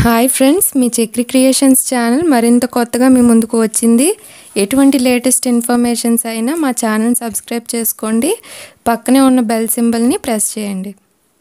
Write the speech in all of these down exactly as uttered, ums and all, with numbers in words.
Hi friends, మీ Chakri creations channel మరింత కొత్తగా మీ ముందుకు వచ్చింది. ఎటువంటి లేటెస్ట్ ఇన్ఫర్మేషన్స్ అయినా మా ఛానల్ సబ్స్క్రైబ్ చేసుకోండి. పక్కనే ఉన్న బెల్ సింబల్ని ప్రెస్ చేయండి.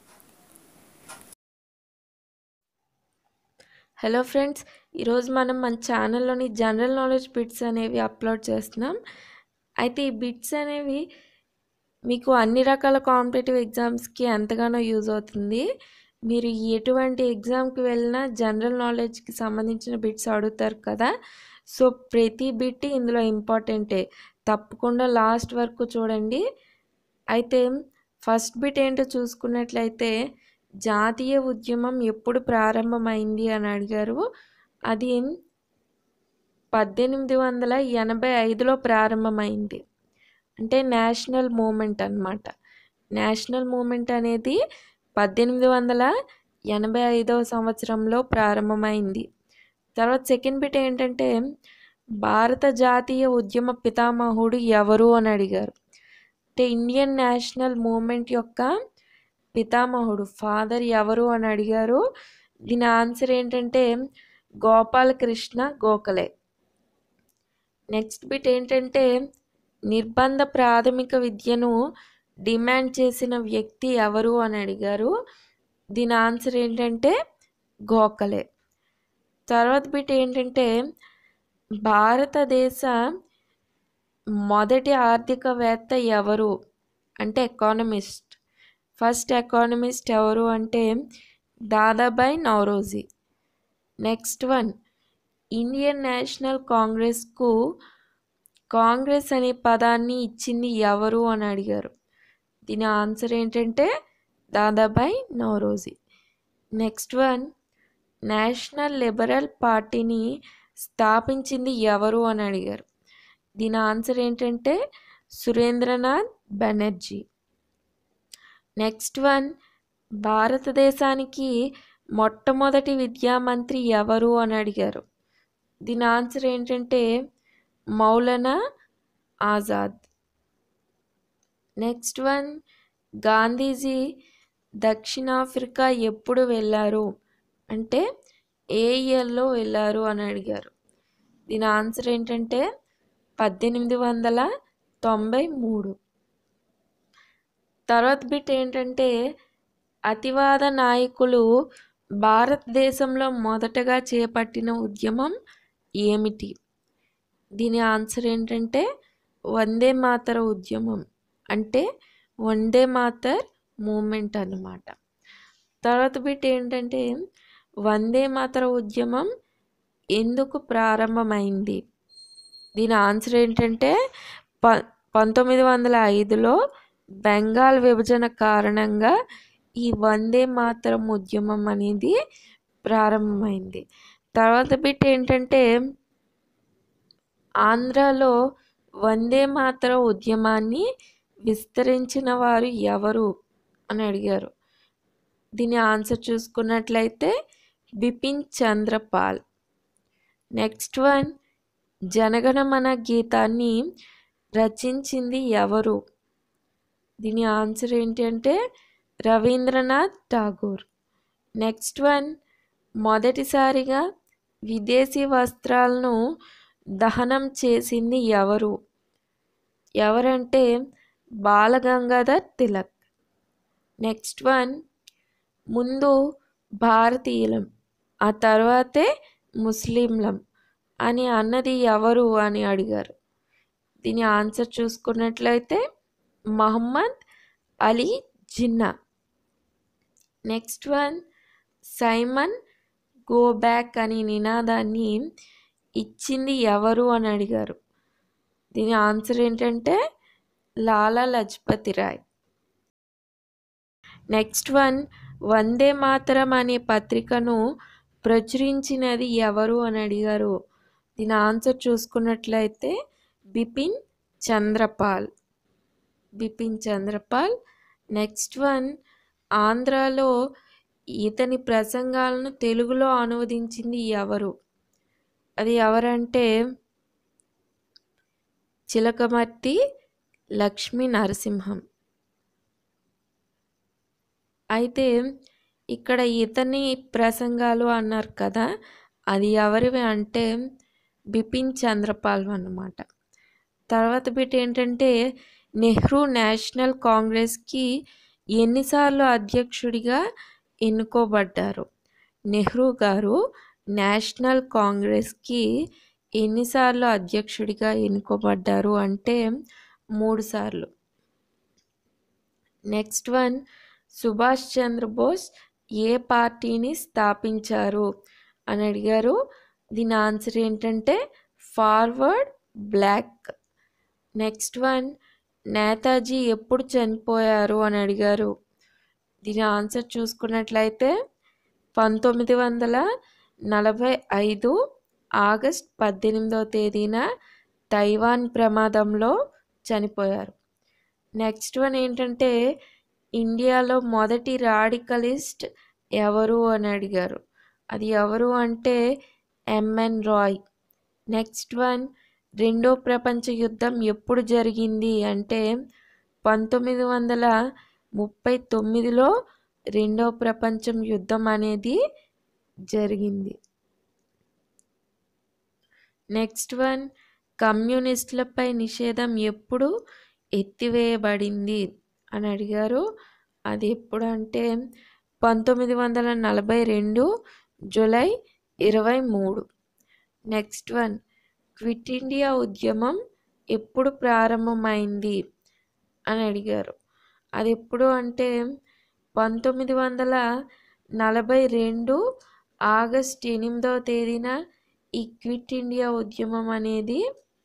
హలో ఫ్రెండ్స్, ఈరోజు మనం మన ఛానల్లోని జనరల్ నాలెడ్జ్ బిట్స్ అనేవి అప్లోడ్ చేస్తున్నాం. అయితే ఈ బిట్స్ అనేవి మీకు అన్ని రకాల కాంపిటేటివ్ ఎగ్జామ్స్కి ఎంతగానో యూజ్ అవుతుంది. మీరు ఎటువంటి ఎగ్జామ్కి వెళ్ళినా జనరల్ నాలెడ్జ్కి సంబంధించిన బిట్స్ అడుగుతారు కదా, సో ప్రతి బిట్ ఇందులో ఇంపార్టెంటే. తప్పకుండా లాస్ట్ వరకు చూడండి. అయితే ఫస్ట్ బిట్ ఏంటో చూసుకున్నట్లయితే, జాతీయ ఉద్యమం ఎప్పుడు ప్రారంభమైంది అని అడిగారు. అది పద్దెనిమిది వందల ఎనభై ఐదులో ప్రారంభమైంది. అంటే నేషనల్ మూమెంట్ అన్నమాట. నేషనల్ మూమెంట్ అనేది పద్దెనిమిది వందల ఎనభై ఐదవ సంవత్సరంలో ప్రారంభమైంది. తర్వాత సెకండ్ బిట్ ఏంటంటే, భారత జాతీయ ఉద్యమ పితామహుడు ఎవరు అని అడిగారు. అంటే ఇండియన్ నేషనల్ మూమెంట్ యొక్క పితామహుడు ఫాదర్ ఎవరు అని అడిగారు. దీని ఆన్సర్ ఏంటంటే గోపాలకృష్ణ గోఖలే. నెక్స్ట్ బిట్ ఏంటంటే, నిర్బంధ ప్రాథమిక విద్యను డిమాండ్ చేసిన వ్యక్తి ఎవరు అని అడిగారు. దీని ఆన్సర్ ఏంటంటే గోఖలే. తర్వాత బిట్ ఏంటంటే, భారతదేశ మొదటి ఆర్థికవేత్త ఎవరు అంటే ఎకానమిస్ట్. ఫస్ట్ ఎకానమిస్ట్ ఎవరు అంటే Dadabhai Naoroji. Next one, Indian National కాంగ్రెస్కు కాంగ్రెస్ అనే పదాన్ని ఇచ్చింది ఎవరు అని అడిగారు. దీని ఆన్సర్ ఏంటంటే Dadabhai Naoroji. Next one, National Liberal పార్టీని స్థాపించింది ఎవరు అని అడిగారు. దీని ఆన్సర్ ఏంటంటే సురేంద్రనాథ్ బెనర్జీ. నెక్స్ట్ వన్, భారతదేశానికి మొట్టమొదటి విద్యామంత్రి ఎవరు అని అడిగారు. దీని ఆన్సర్ ఏంటంటే మౌలానా ఆజాద్. నెక్స్ట్ వన్, గాంధీజీ దక్షిణాఫ్రికా ఎప్పుడు వెళ్ళారు అంటే ఏ ఇయర్లో వెళ్ళారు అని అడిగారు. దీని ఆన్సర్ ఏంటంటే పద్దెనిమిది వందల తొంభై మూడు. తర్వాత బిట్ ఏంటంటే, అతివాద నాయకులు భారతదేశంలో మొదటగా చేపట్టిన ఉద్యమం ఏమిటి? దీని ఆన్సర్ ఏంటంటే వందే మాతర ఉద్యమం, అంటే వందే మాతర్ మూమెంట్ అన్నమాట. తర్వాత బిట్ ఏంటంటే, వందే మాతర ఉద్యమం ఎందుకు ప్రారంభమైంది? దీని ఆన్సర్ ఏంటంటే ప పంతొమ్మిది వందల ఐదులో బెంగాల్ విభజన కారణంగా ఈ వందే మాతరం ఉద్యమం అనేది ప్రారంభమైంది. తర్వాత బిట్ ఏంటంటే, ఆంధ్రాలో వందే మాతర ఉద్యమాన్ని విస్తరించిన వారు ఎవరు అని అడిగారు. దీని ఆన్సర్ చూసుకున్నట్లయితే బిపిన్ చంద్రపాల్. నెక్స్ట్ వన్, జనగణమన గీతాన్ని రచించింది ఎవరు? దీని ఆన్సర్ ఏంటంటే రవీంద్రనాథ్ ఠాగూర్. నెక్స్ట్ వన్, మొదటిసారిగా విదేశీ వస్త్రాలను దహనం చేసింది ఎవరు? ఎవరంటే బాలగంగాధర్ తిలక్. నెక్స్ట్ వన్, ముందు భారతీయులం ఆ తర్వాతే ముస్లింలం అని అన్నది ఎవరు అని అడిగారు. దీని ఆన్సర్ చూసుకున్నట్లయితే Mohammad Ali Jinnah. Next one, Simon go back అనే నినాదాన్ని ఇచ్చింది ఎవరు అని అడిగారు. దీని ఆన్సర్ ఏంటంటే లాలా లజపతి రాయ్. నెక్స్ట్ వన్, వందే మాతరం అనే పత్రికను ప్రచురించినది ఎవరు అని అడిగారు. దీని ఆన్సర్ చూసుకున్నట్లయితే బిపిన్ చంద్రపాల్. బిపిన్ చంద్రపాల్. నెక్స్ట్ వన్, ఆంధ్రాలో ఇతని ప్రసంగాలను తెలుగులో అనువదించింది ఎవరు? అది ఎవరంటే చిలకమర్తి లక్ష్మీ నరసింహం. అయితే ఇక్కడ ఇతని ప్రసంగాలు అన్నారు కదా, అది ఎవరివి అంటే బిపిన్ చంద్రపాల్ అన్నమాట. తర్వాత బిట్ ఏంటంటే నెహ్రూ నేషనల్ కాంగ్రెస్కి ఎన్నిసార్లు అధ్యక్షుడిగా ఎన్నుకోబడ్డారు. నెహ్రూ గారు నేషనల్ కాంగ్రెస్కి ఎన్నిసార్లు అధ్యక్షుడిగా ఎన్నుకోబడ్డారు అంటే మూడు సార్లు. నెక్స్ట్ వన్, సుభాష్ చంద్రబోస్ ఏ పార్టీని స్థాపించారు అని అడిగారు. దీని ఆన్సర్ ఏంటంటే Forward Bloc. Next one, Netaji ఎప్పుడు చనిపోయారు అని అడిగారు. దీని ఆన్సర్ చూసుకున్నట్లయితే పంతొమ్మిది వందల నలభై ఐదు ఆగస్ట్ పద్దెనిమిదవ తేదీన తైవాన్ ప్రమాదంలో చనిపోయారు. నెక్స్ట్ వన్ ఏంటంటే ఇండియాలో మొదటి రాడికలిస్ట్ ఎవరు అని అడిగారు. అది ఎవరు అంటే ఎంఎన్ రాయ్. నెక్స్ట్ వన్, రెండో ప్రపంచ యుద్ధం ఎప్పుడు జరిగింది అంటే పంతొమ్మిది వందల ముప్పై తొమ్మిదిలో రెండో ప్రపంచం యుద్ధం అనేది జరిగింది. నెక్స్ట్ వన్, కమ్యూనిస్టులపై నిషేధం ఎప్పుడు ఎత్తివేయబడింది అని అడిగారు. అది ఎప్పుడు అంటే పంతొమ్మిది వందల నలభై రెండు జూలై ఇరవై మూడు. నెక్స్ట్ వన్, క్విట్ ఇండియా ఉద్యమం ఎప్పుడు ప్రారంభమైంది అని అడిగారు. అది ఎప్పుడు అంటే పంతొమ్మిది వందల నలభై రెండు ఆగస్ట్ ఎనిమిదవ తేదీన ఈ క్విట్ ఇండియా ఉద్యమం అనేది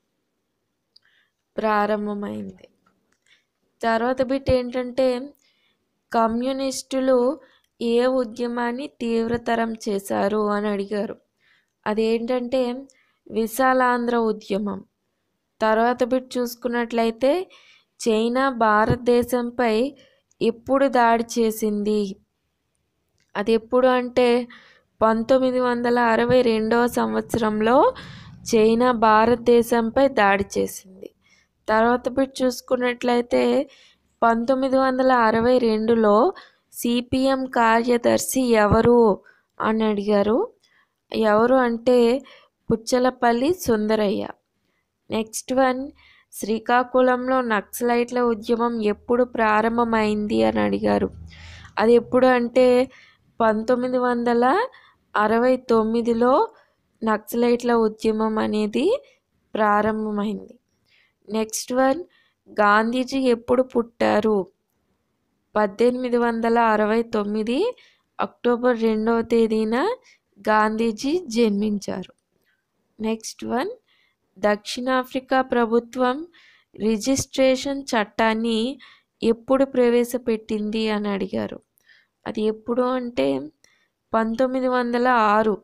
ప్రారంభమైంది. తర్వాత బిట్ ఏంటంటే కమ్యూనిస్టులు ఏ ఉద్యమాన్ని తీవ్రతరం చేశారు అని అడిగారు. అదేంటంటే విశాలాంధ్ర ఉద్యమం. తర్వాత బిట్ చూసుకున్నట్లయితే చైనా భారతదేశంపై ఎప్పుడు దాడి చేసింది. అది ఎప్పుడు అంటే పంతొమ్మిది వందల అరవై రెండవ సంవత్సరంలో చైనా భారతదేశంపై దాడి చేసింది. తర్వాత బిట్ చూసుకున్నట్లయితే పంతొమ్మిది వందల అరవై రెండులో సిపిఎం కార్యదర్శి ఎవరు అని అడిగారు. ఎవరు అంటే పుచ్చలపల్లి సుందరయ్య. నెక్స్ట్ వన్, శ్రీకాకుళంలో నక్సలైట్ల ఉద్యమం ఎప్పుడు ప్రారంభమైంది అని అడిగారు. అది ఎప్పుడు అంటే పంతొమ్మిది వందల అరవై తొమ్మిదిలో నక్సలైట్ల ఉద్యమం అనేది ప్రారంభమైంది. నెక్స్ట్ వన్, గాంధీజీ ఎప్పుడు పుట్టారు. పద్దెనిమిది వందల అరవై తొమ్మిది అక్టోబర్ రెండవ తేదీన గాంధీజీ జన్మించారు. నెక్స్ట్ వన్, దక్షిణాఫ్రికా ప్రభుత్వం రిజిస్ట్రేషన్ చట్టాన్ని ఎప్పుడు ప్రవేశపెట్టింది అని అడిగారు. అది ఎప్పుడు అంటే పంతొమ్మిది వందల ఆరు.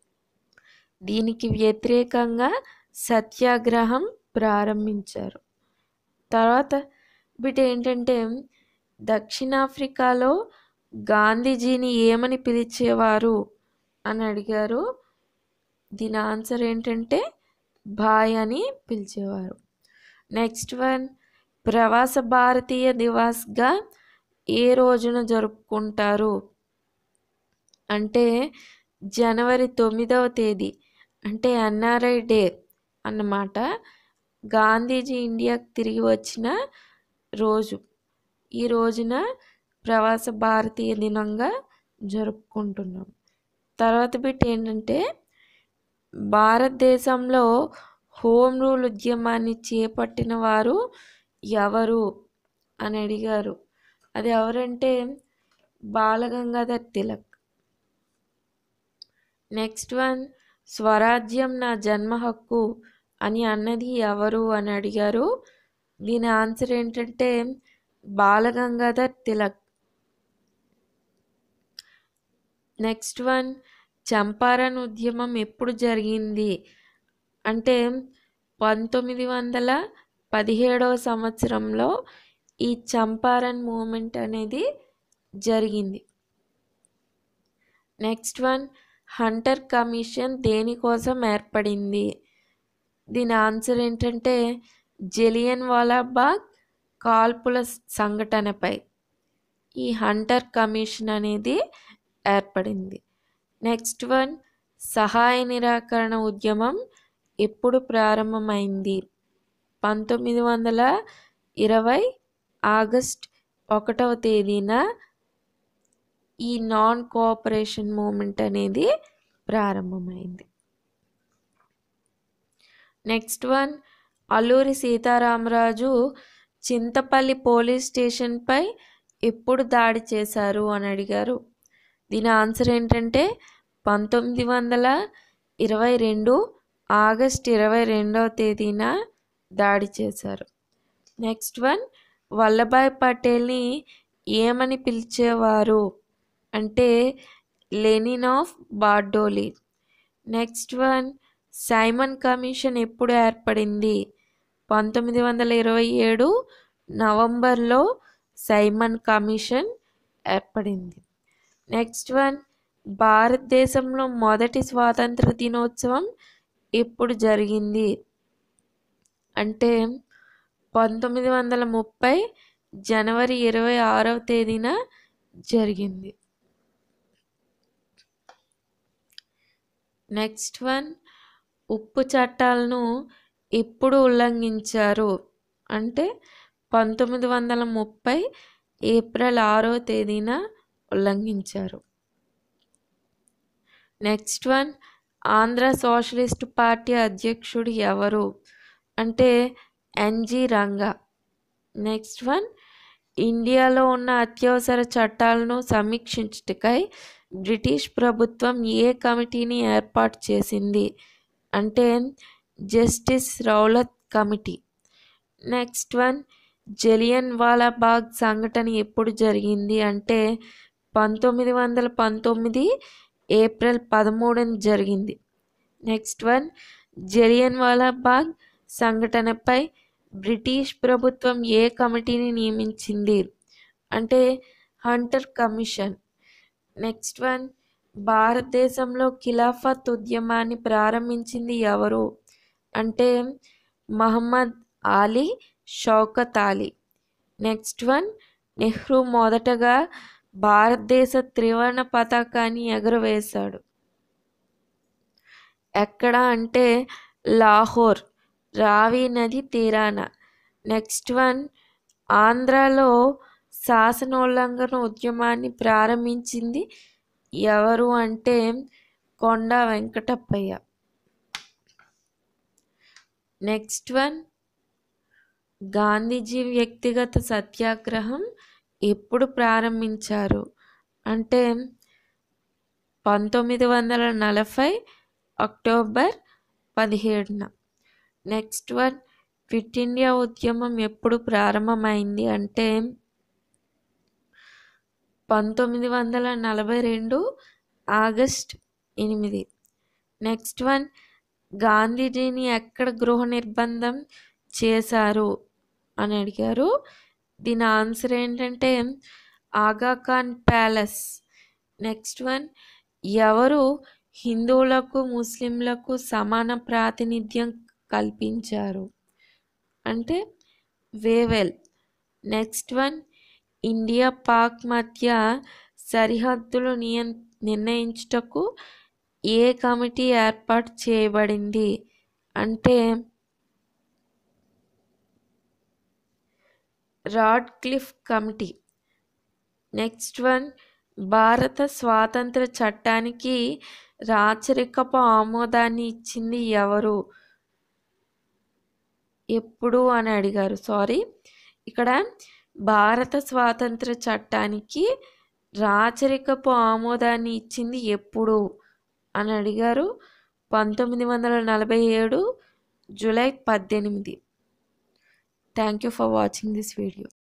దీనికి వ్యతిరేకంగా సత్యాగ్రహం ప్రారంభించారు. తర్వాత బిట్ ఏంటంటే దక్షిణాఫ్రికాలో గాంధీజీని ఏమని పిలిచేవారు అని అడిగారు. దీని ఆన్సర్ ఏంటంటే భాయ్ అని పిలిచేవారు. నెక్స్ట్ వన్, ప్రవాస భారతీయ దివాస్గా ఏ రోజున జరుపుకుంటారు అంటే జనవరి తొమ్మిదవ తేదీ అంటే ఎన్ఆర్ఐ డే అన్నమాట. గాంధీజీ ఇండియాకి తిరిగి వచ్చిన రోజు. ఈ రోజున ప్రవాస భారతీయ దినంగా జరుపుకుంటున్నాం. తర్వాత బిట్ ఏంటంటే భారతదేశంలో హోమ్ రూల్ ఉద్యమాన్ని చేపట్టిన వారు ఎవరు అని అడిగారు. అది ఎవరంటే బాలగంగాధర్ తిలక్. నెక్స్ట్ వన్, స్వరాజ్యం నా జన్మ హక్కు అని అన్నది ఎవరు అని అడిగారు. దీని ఆన్సర్ ఏంటంటే బాలగంగాధర్ తిలక్. నెక్స్ట్ వన్, చంపారన్ ఉద్యమం ఎప్పుడు జరిగింది అంటే పంతొమ్మిది వందల పదిహేడవ సంవత్సరంలో ఈ చంపారన్ మూమెంట్ అనేది జరిగింది. నెక్స్ట్ వన్, హంటర్ కమిషన్ దేనికోసం ఏర్పడింది. దీని ఆన్సర్ ఏంటంటే జలియన్ వాలాబాగ్ కాల్పుల సంఘటనపై ఈ హంటర్ కమిషన్ అనేది ఏర్పడింది. నెక్స్ట్ వన్, సహాయ నిరాకరణ ఉద్యమం ఎప్పుడు ప్రారంభమైంది? పంతొమ్మిది వందల ఇరవై ఆగస్ట్ ఒకటవ తేదీన ఈ నాన్ కోఆపరేషన్ మూమెంట్ అనేది ప్రారంభమైంది. Next one, Alluri Sitaramaraju Chintapalli police స్టేషన్పై ఎప్పుడు దాడి చేశారు అని అడిగారు. దీని ఆన్సర్ ఏంటంటే పంతొమ్మిది వందల ఇరవై రెండు ఆగస్ట్ ఇరవై రెండవ తేదీన దాడి చేశారు. నెక్స్ట్ వన్, వల్లభాయ్ పటేల్ని ఏమని పిలిచేవారు అంటే Lenin of Bardoli. Next one, Simon commission ఎప్పుడు ఏర్పడింది? పంతొమ్మిది వందల ఇరవై ఏడు నవంబర్లో సైమన్ కమిషన్ ఏర్పడింది. నెక్స్ట్ వన్, భారతదేశంలో మొదటి స్వాతంత్ర దినోత్సవం ఎప్పుడు జరిగింది అంటే పంతొమ్మిది వందల ముప్పై జనవరి ఇరవై ఆరవ తేదీన జరిగింది. నెక్స్ట్ వన్, ఉప్పు చట్టాలను ఎప్పుడు ఉల్లంఘించారు అంటే పంతొమ్మిది వందల ముప్పై ఏప్రిల్ ఆరవ తేదీన ఉల్లంఘించారు. Next one, Andhra socialist party అధ్యక్షుడు ఎవరు అంటే ఎన్జి రంగా. నెక్స్ట్ వన్, ఇండియాలో ఉన్న అత్యవసర చట్టాలను సమీక్షించుటకై బ్రిటిష్ ప్రభుత్వం ఏ కమిటీని ఏర్పాటు చేసింది అంటే justice Rowlatt committee. Next one, Jallian Walabagh సంఘటన ఎప్పుడు జరిగింది అంటే పంతొమ్మిది వందల పంతొమ్మిది ఏప్రిల్ పదమూడున జరిగింది. నెక్స్ట్ వన్, జలియన్ వాలాబాగ్ సంఘటనపై బ్రిటిష్ ప్రభుత్వం ఏ కమిటీని నియమించింది అంటే హంటర్ కమిషన్. నెక్స్ట్ వన్, భారతదేశంలో ఖిలాఫత్ ఉద్యమాన్ని ప్రారంభించింది ఎవరు అంటే మహమ్మద్ అలీ షౌకత్ అలీ. నెక్స్ట్ వన్, నెహ్రూ మొదటగా భారతదేశ త్రివర్ణ పతాకాన్ని ఎగురవేశాడు ఎక్కడ అంటే లాహోర్, రావి నది తీరాన. నెక్స్ట్ వన్, ఆంధ్రాలో శాసనోల్లంఘన ఉద్యమాన్ని ప్రారంభించింది ఎవరు అంటే కొండా వెంకటప్పయ్య. నెక్స్ట్ వన్, గాంధీజీ వ్యక్తిగత సత్యాగ్రహం ఎప్పుడు ప్రారంభించారు అంటే పంతొమ్మిది వందల నలభై అక్టోబర్ పదిహేడున. నెక్స్ట్ వన్, క్విట్ ఇండియా ఉద్యమం ఎప్పుడు ప్రారంభమైంది అంటే పంతొమ్మిది వందల నలభై రెండు ఆగస్ట్ ఎనిమిది. నెక్స్ట్ వన్, గాంధీజీని ఎక్కడ గృహ నిర్బంధం చేశారు అని అడిగారు. దీని ఆన్సర్ ఏంటంటే ఆగాఖాన్ ప్యాలెస్. నెక్స్ట్ వన్, ఎవరు హిందువులకు ముస్లింలకు సమాన ప్రాతినిధ్యం కల్పించారు అంటే Wavell. Next one, India Pak మధ్య సరిహద్దులు నియం నిర్ణయించుటకు ఏ కమిటీ ఏర్పాటు చేయబడింది అంటే రాడ్క్లిఫ్ కమిటీ. నెక్స్ట్ వన్, భారత స్వాతంత్ర చట్టానికి రాచరికపు ఆమోదాన్ని ఇచ్చింది ఎవరు ఎప్పుడు అని అడిగారు. సారీ, ఇక్కడ భారత స్వాతంత్ర చట్టానికి రాచరికపు ఆమోదాన్ని ఇచ్చింది ఎప్పుడు అని అడిగారు. పంతొమ్మిది వందల నలభై ఏడు జూలై పద్దెనిమిది. Thank you for watching this video.